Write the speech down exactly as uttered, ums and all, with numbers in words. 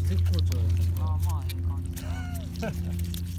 絶好調や。 ああまあいい感じだ